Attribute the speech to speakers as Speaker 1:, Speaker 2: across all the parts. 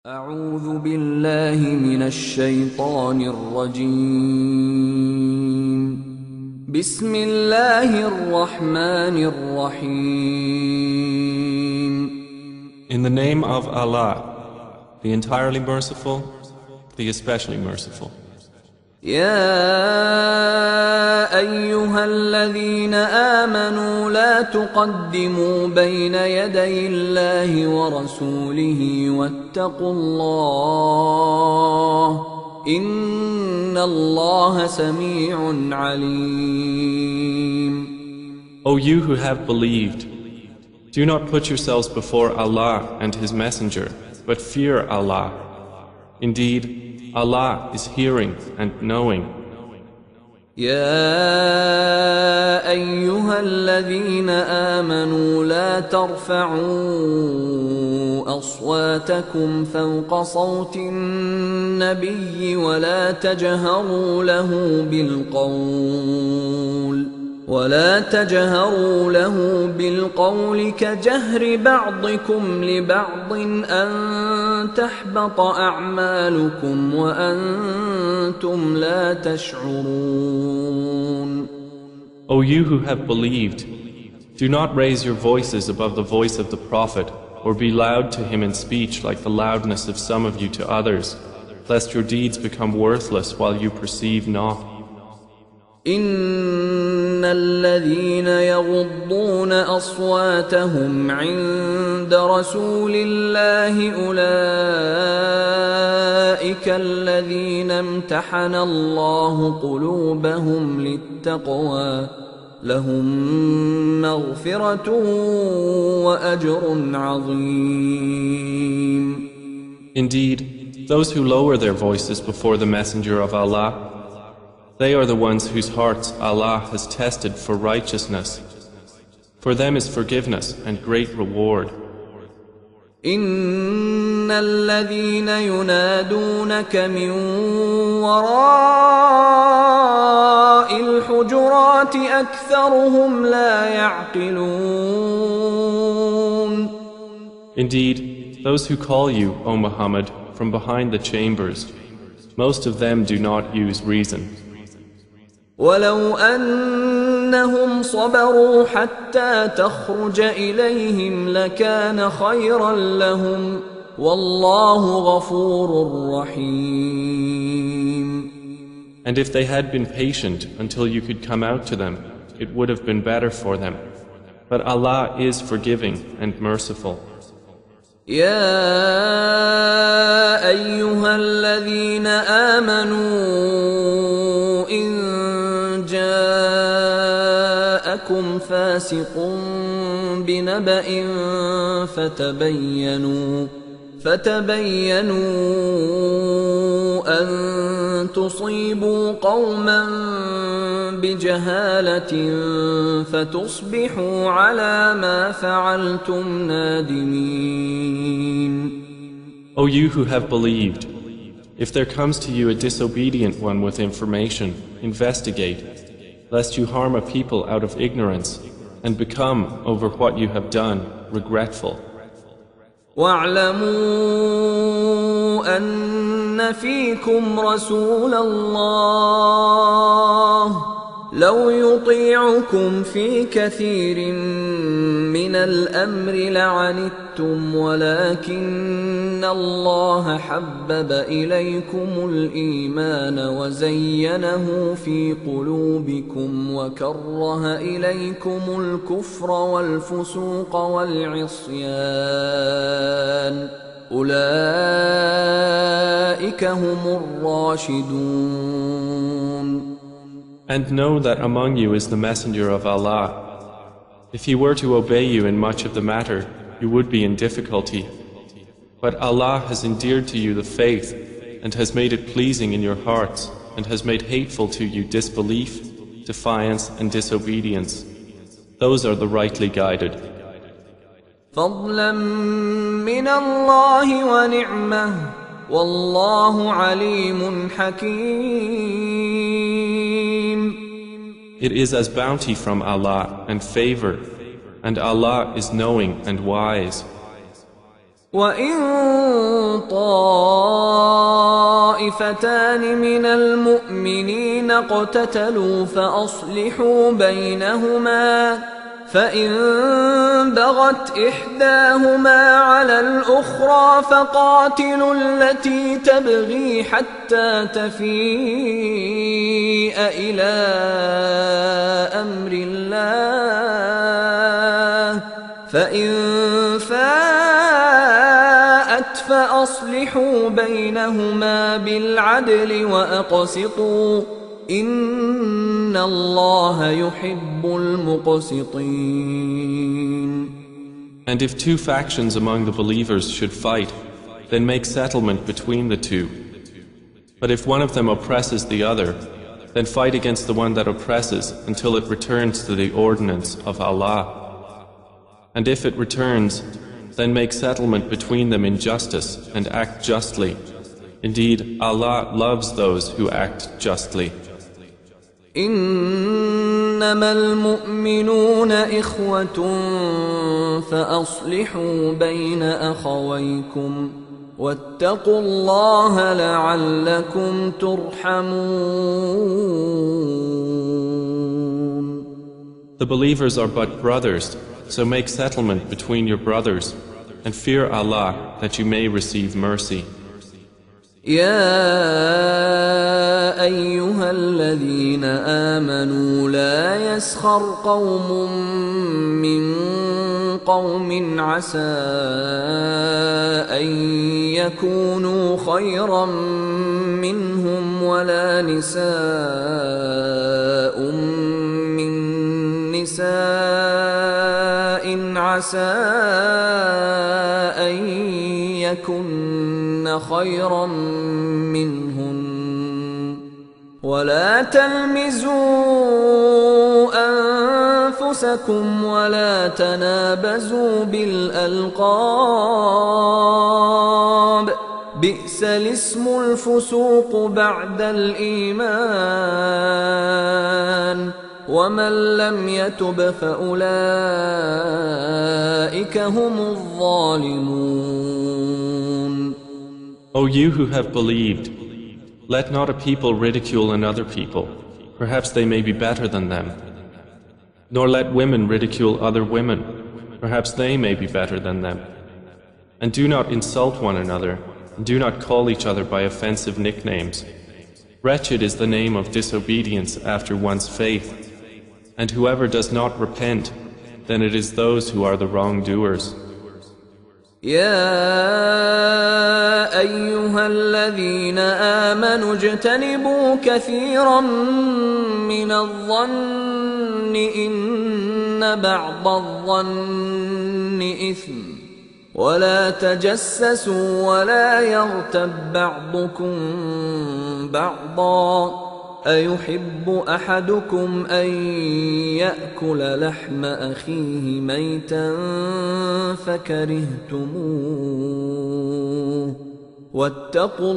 Speaker 1: أعوذ بالله من الشيطان الرجيم. بسم الله الرحمن الرحيم.
Speaker 2: In the name of Allah, the entirely merciful, the especially merciful.
Speaker 1: يا أيها الذين آمنوا لا تقدموا بين يدي الله ورسوله واتقوا الله إن الله سميع عليم.
Speaker 2: O you who have believed, do not put yourselves before Allah and His Messenger, but fear Allah. Indeed, Allah is hearing and knowing.
Speaker 1: يا أيها الذين آمنوا لا ترفعوا أصواتكم فوق صوت النبي ولا تجهروا له بالقول كجهر بعضكم لبعض أن تحبط أعمالكم وأنتم لا تشعرون.
Speaker 2: O you who have believed, do not raise your voices above the voice of the Prophet or be loud to him in speech like the loudness of some of you to others, lest your deeds become worthless while you perceive not.
Speaker 1: إن الذين يغضون أصواتهم عند رسول الله أولئك الذين امتحن الله قلوبهم للتقوى لهم مغفرة وأجر عظيم.
Speaker 2: Indeed, those who lower their voices before the Messenger of Allah, they are the ones whose hearts Allah has tested for righteousness. For them is forgiveness and great reward.
Speaker 1: إن الذين ينادونك من وراء الحجرات أكثرهم لا يعقلون.
Speaker 2: Indeed, those who call you, O Muhammad, from behind the chambers, most of them do not use reason.
Speaker 1: ولو أنهم صبروا حتى تخرج إليهم لكان خيرا لهم والله غفور رحيم.
Speaker 2: And if they had been patient until you could come out to them, it would have been better for them. But Allah is forgiving and merciful.
Speaker 1: يا أيها الذين آمنوا إن جاءكم فاسق بنبأ فتبينوا أن تصيبوا قوما بجهالة فتصبحوا على ما فعلتم نادمين.
Speaker 2: O you who have believed, if there comes to you a disobedient one with information, investigate, lest you harm a people out of ignorance and become, over what you have done, regretful.
Speaker 1: واعلموا أن فيكم رسول الله لو يطيعكم في كثير من الأمر لعنتم ولكن الله حبب إليكم الإيمان وزينه في قلوبكم وكره إليكم الكفر والفسوق والعصيان أولئك هم الراشدون.
Speaker 2: And know that among you is the Messenger of Allah. If he were to obey you in much of the matter, you would be in difficulty. But Allah has endeared to you the faith and has made it pleasing in your hearts and has made hateful to you disbelief, defiance and disobedience. Those are the rightly guided.
Speaker 1: فضلا من الله ونعمة والله عليم حكيم.
Speaker 2: It is as bounty from Allah and favor, and Allah is knowing and wise.
Speaker 1: وإن طائفتان من المؤمنين اقتتلوا فأصلحوا بينهما فإن بغت إحداهما على الأخرى فقاتلوا التي تبغي حتى تفيء إلى أمر الله فإن فاءت فأصلحوا بينهما بالعدل وأقسطوا إن الله يحب المقسطين.
Speaker 2: And if two factions among the believers should fight, then make settlement between the two. But if one of them oppresses the other, then fight against the one that oppresses until it returns to the ordinance of Allah. And if it returns, then make settlement between them in justice and act justly. Indeed, Allah loves those who act justly.
Speaker 1: إنما المؤمنون إخوة فأصلحوا بين أخويكم واتقوا الله لعلكم ترحمون.
Speaker 2: The believers are but brothers, so make settlement between your brothers and fear Allah that you may receive mercy.
Speaker 1: يا أيها الذين آمنوا لا يسخر قوم من قوم عسى أن يكونوا خيرا منهم ولا نساء من نساء عسى أن يكن خيرا منهن ولا تلمزوا أنفسكم ولا تنابزوا بالألقاب بئس الاسم الفسوق بعد الإيمان ومن لم يتب فأولئك هم الظالمون.
Speaker 2: O you who have believed, let not a people ridicule another people, perhaps they may be better than them. Nor let women ridicule other women, perhaps they may be better than them. And do not insult one another, and do not call each other by offensive nicknames. Wretched is the name of disobedience after one's faith, and whoever does not repent, then it is those who are the wrongdoers.
Speaker 1: يا أيها الذين آمنوا اجتنبوا كثيرا من الظن إن بعض الظن إثم ولا تجسسوا ولا يغتب بعضكم بعضا أيحب أحدكم أن يأكل لحم أخيه ميتا فكرهتموه واتقوا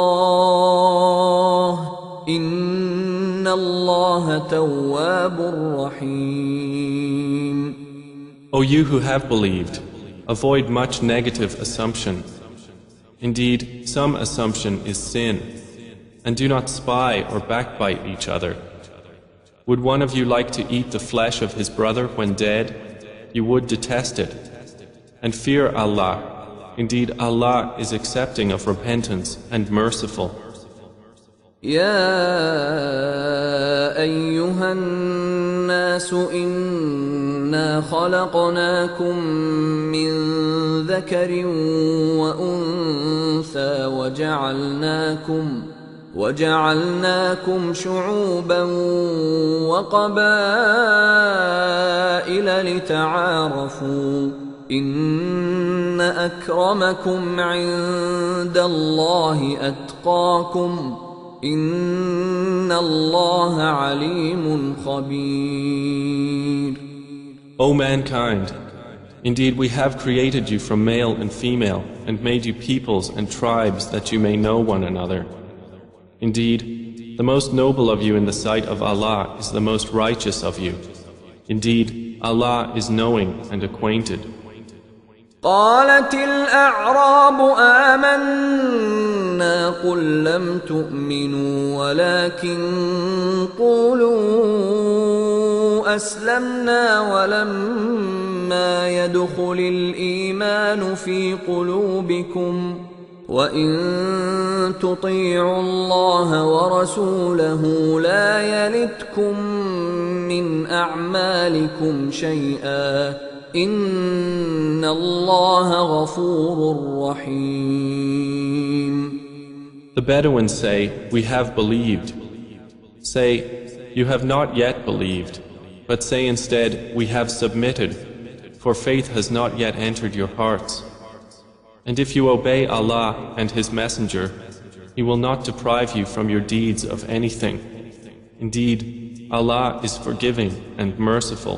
Speaker 1: الله إن الله تواب رحيم.
Speaker 2: O you who have believed, avoid much negative assumption. Indeed, some assumption is sin. And do not spy or backbite each other. Would one of you like to eat the flesh of his brother when dead? You would detest it. And fear Allah. Indeed, Allah is accepting of repentance and merciful.
Speaker 1: يا أيها الناس إنا خلقناكم من ذكر وأنثى وجعلناكم شعوبا وقبائل لتعارفوا إن أكرمكم عند الله أتقاكم إن الله عليم خبير.
Speaker 2: O mankind, indeed we have created you from male and female and made you peoples and tribes that you may know one another. Indeed, the most noble of you in the sight of Allah is the most righteous of you. Indeed, Allah is knowing and acquainted.
Speaker 1: قالت الأعراب آمنا رسلنا قل لم تؤمنوا ولكن قولوا أسلمنا ولما يدخل الإيمان في قلوبكم وإن تطيعوا الله ورسوله لا يلتكم من أعمالكم شيئا إن الله غفور رحيم.
Speaker 2: The Bedouins say, "We have believed." Say, "You have not yet believed." But say instead, "We have submitted," for faith has not yet entered your hearts. And if you obey Allah and His Messenger, He will not deprive you from your deeds of anything. Indeed, Allah is forgiving and merciful.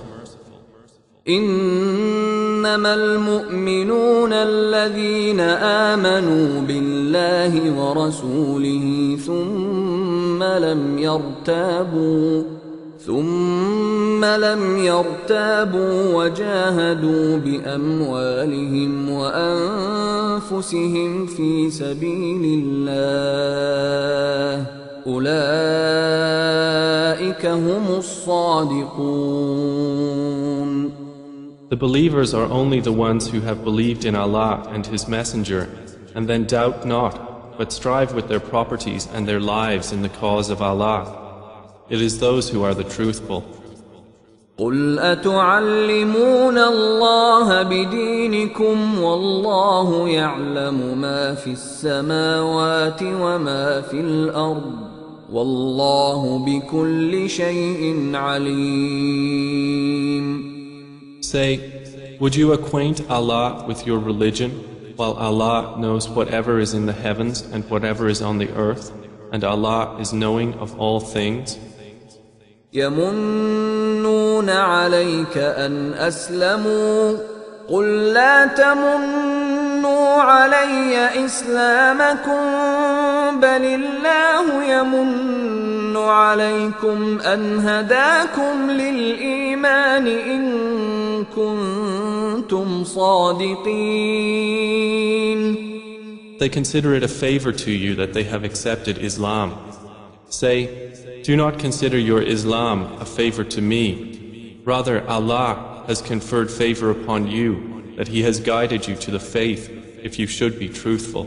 Speaker 1: إنما المؤمنون الذين آمنوا بالله ورسوله ثم لم يرتابوا وجاهدوا بأموالهم وأنفسهم في سبيل الله أولئك هم الصادقون.
Speaker 2: The believers are only the ones who have believed in Allah and His Messenger, and then doubt not, but strive with their properties and their lives in the cause of Allah. It is those who are the truthful.
Speaker 1: قل أتعلمون الله بدينكم والله يعلم ما في السماوات وما في الأرض والله بكل شيء عليم.
Speaker 2: Say, would you acquaint Allah with your religion, while Allah knows whatever is in the heavens and whatever is on the earth, and Allah is knowing of all things?
Speaker 1: يمنون عليك أن أسلموا قل لا تمنوا علي إسلامكم بل الله يمن عليكم أن هداكم للإيمان إن كنتم صادقين.
Speaker 2: They consider it a favor to you that they have accepted Islam. Say, do not consider your Islam a favor to me. Rather, Allah has conferred favor upon you, that He has guided you to the faith, if you should be truthful.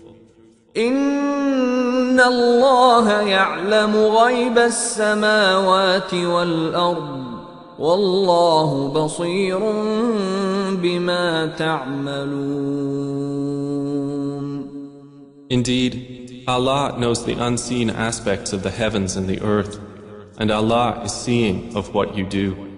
Speaker 1: إن الله يعلم غيب السماوات والأرض والله بصير بما تعملون.
Speaker 2: Indeed, Allah knows the unseen aspects of the heavens and the earth, and Allah is seeing of what you do.